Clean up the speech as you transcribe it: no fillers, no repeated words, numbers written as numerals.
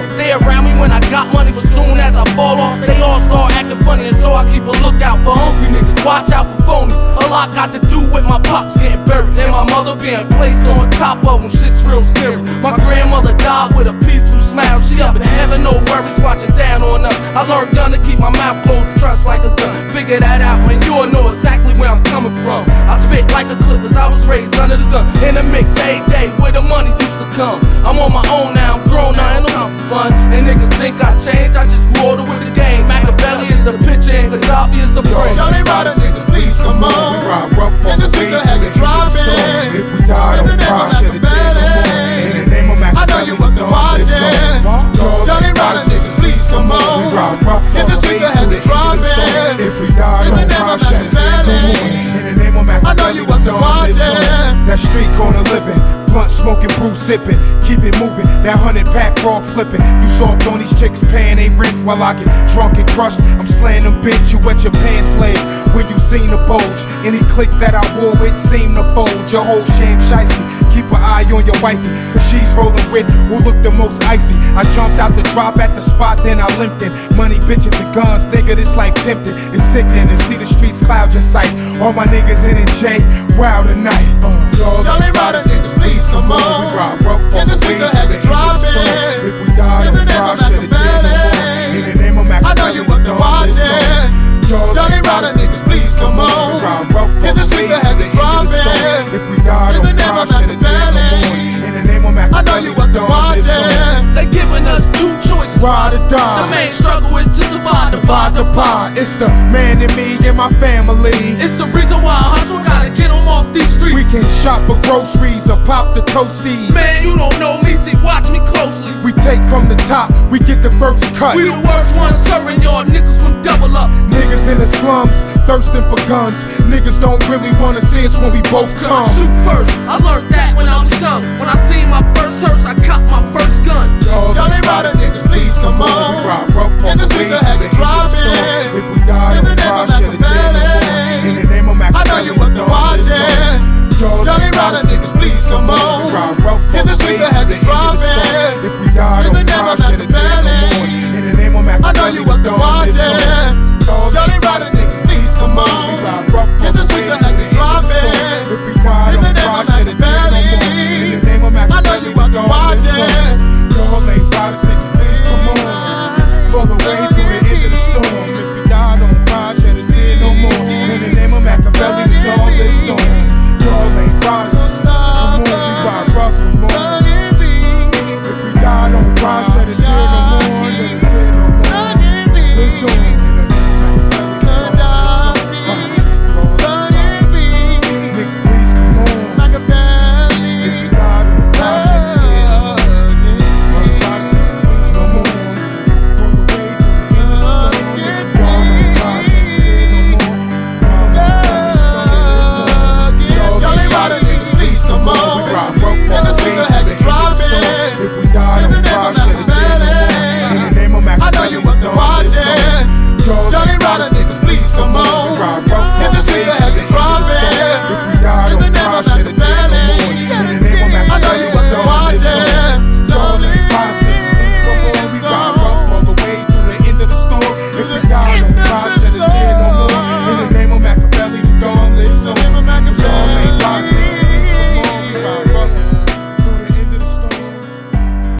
They around me when I got money, but soon as I fall off, they all start acting funny, and so I keep a lookout for hungry niggas. Watch out for phonies. A lot got to do with my pops getting buried and my mother being placed on top of them. Shit's real scary. My grandmother died with a peaceful smile. She up in heaven, no worries, watching down on us. I learned gun to keep my mouth closed, trust like a gun. Figure that out and you'll know exactly where I'm coming from. I spit like a clip as I was raised under the gun. In the mix every day where the money used to come. I'm on my own now, I'm grown now, ain't no time for fun. And niggas think I changed, I just grew older with the game. Machiavelli is the picture and Gaddafi is the frame. Johnny Riders, niggas, please come on. We ride rough on the streets I had to drive in. If we die, don't cry, shed a tear no more. In the name of Machiavelli, I know you up to watching. Johnny Riders, niggas, please come on. We ride rough on the streets I had to drive in. If we die, don't cry, shed a tear no more. In the name of Machiavelli, I know you up to watching. that street corner living, blunt smoking, brew sipping, keep it moving, that 100-pack raw flipping. You soft on these chicks paying they rent while I get drunk and crushed. I'm slaying them, bitch, you wet your pants leg when you seen the bulge. Any click that I wore with seemed to fold. Your whole shame shiesty, keep an eye on your wifey, cause she's rolling with who look the most icy. I jumped out the drop at the spot, then I limped in. Money, bitches, and guns, nigga, this life tempting. It's sickening to see the streets cloud your sight. All my niggas in J, wild tonight. Johnny Riders, niggas, please come on. We ride rough on the streets I had to drive in. If we die, don't cry, shed a tear no more. In the name of Machiavelli, I know you up to watching. Johnny Riders, niggas, please come on. We ride rough on the streets I had to drive in. If we die, don't cry, shed a tear no more. In the name of Machiavelli, I know you up to watching. They giving us two choices. Ride or die. The main struggle is to divide the pie. It's the man in me and my family. It's the reason why I hustle, gotta get them off these streets. We can shop for groceries or pop the toasties. Man, you don't know me, see, watch me closely. We take from the top, we get the first cut. We the worst ones serving y'all niggas from double up. Niggas in the slums, thirsting for guns. Niggas don't really wanna see us when we both come. Shoot first, I learned that when I was young. When I seen my first hearse, I copped my first gun. Johnny